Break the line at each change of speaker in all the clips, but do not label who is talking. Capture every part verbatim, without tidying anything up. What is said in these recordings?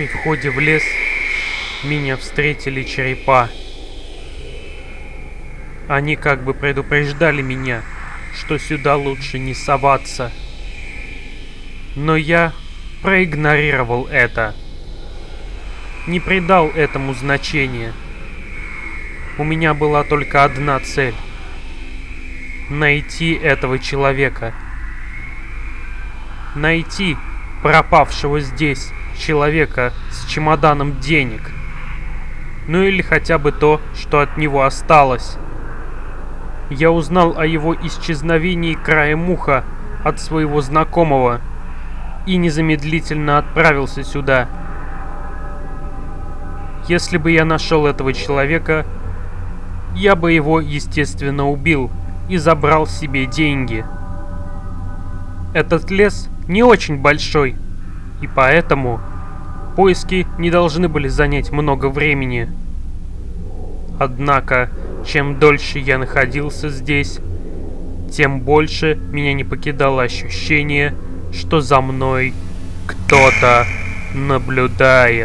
При входе в лес меня встретили черепа. Они как бы предупреждали меня, что сюда лучше не соваться. Но я проигнорировал это. Не придал этому значения. У меня была только одна цель — найти этого человека. Найти пропавшего здесь человека с чемоданом денег. Ну или хотя бы то, что от него осталось. Я узнал о его исчезновении краем уха от своего знакомого и незамедлительно отправился сюда. Если бы я нашел этого человека, я бы его, естественно, убил и забрал себе деньги. Этот лес не очень большой, и поэтому поиски не должны были занять много времени. Однако, чем дольше я находился здесь, тем больше меня не покидало ощущение, что за мной кто-то наблюдает.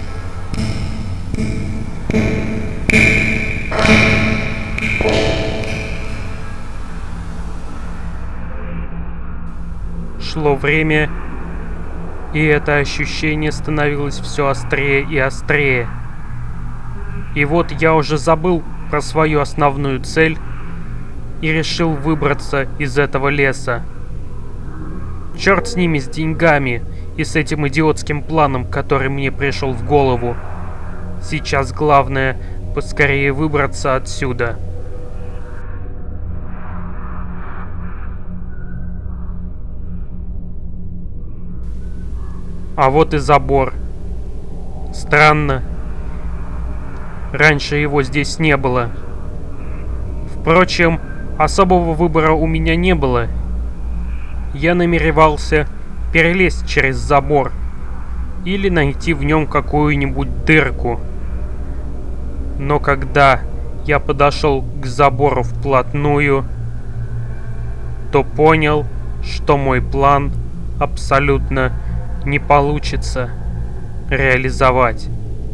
Шло время, и это ощущение становилось все острее и острее. И вот я уже забыл про свою основную цель и решил выбраться из этого леса. Черт с ними, с деньгами и с этим идиотским планом, который мне пришел в голову. Сейчас главное поскорее выбраться отсюда. А вот и забор. Странно. Раньше его здесь не было. Впрочем, особого выбора у меня не было. Я намеревался перелезть через забор или найти в нем какую-нибудь дырку. Но когда я подошел к забору вплотную, то понял, что мой план абсолютно не получится реализовать.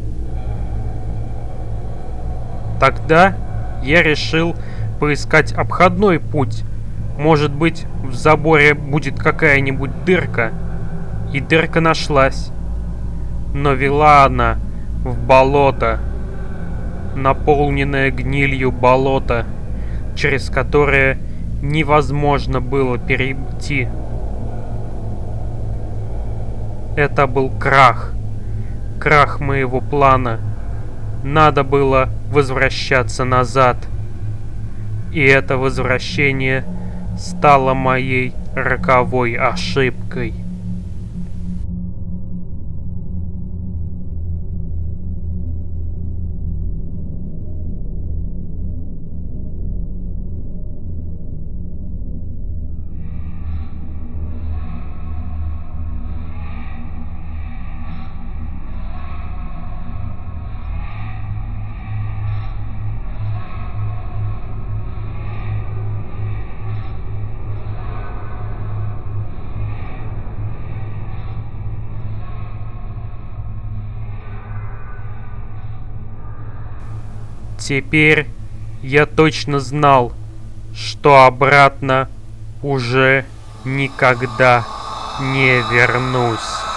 Тогда я решил поискать обходной путь. Может быть, в заборе будет какая-нибудь дырка. И дырка нашлась. Но вела она в болото. Наполненное гнилью болото, через которое невозможно было перейти. Это был крах. Крах моего плана. Надо было возвращаться назад. И это возвращение стало моей роковой ошибкой. Теперь я точно знал, что обратно уже никогда не вернусь.